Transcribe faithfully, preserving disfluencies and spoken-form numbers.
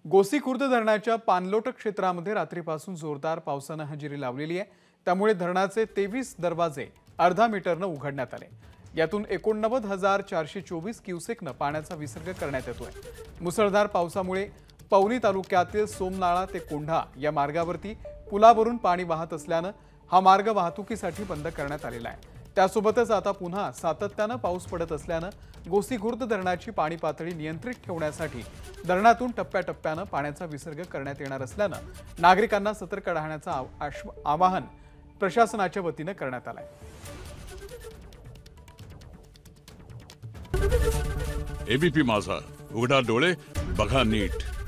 गोसी खुर्द धरणाच्या पाणलोट क्षेत्रामध्ये रात्रीपासून जोरदार पावसाने हजेरी लावलेली आहे। त्यामुळे धरणाचे तेवीस दरवाजे अर्धा मीटरने उघडण्यात आले। यातून एकोणनव्वद हजार चारशे चोवीस क्युसेकने पाण्याचा विसर्ग करण्यात येतोय। मुसळधार पावसामुळे पवनी तालुक्यातील सोमनाळा ते कोंढा या मार्गावरती पुलावरून पाणी वाहत असल्याने हा मार्ग वाहतुकीसाठी बंद करण्यात आलेला आहे। त्यासोबतच आता पुन्हा सातत्याने पाऊस पडत असल्याने गोसी खुर्द धरणाची पाणी पातळी नियंत्रित ठेवण्यासाठी धरणातून टप्प्याटप्प्याने पाण्याचा विसर्ग करण्यात येणार असल्याने नागरिकांना सतर्क राहण्याचे आवाहन प्रशासनाच्या वतीने करण्यात आले आहे। एबीपी माझा, उघडा डोळे बघा नीट।